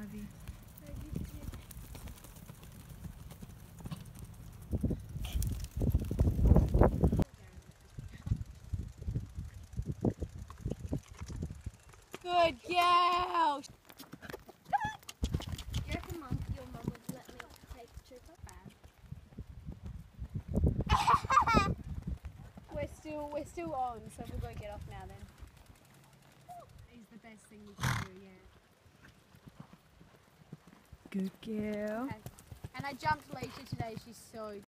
love you. Good girl. You reckon your mum would let me take the trip up? We're still on, so we've got to get off now then. Is the best thing you can do, yeah. Good girl. Okay. And I jumped Leisha today, she's so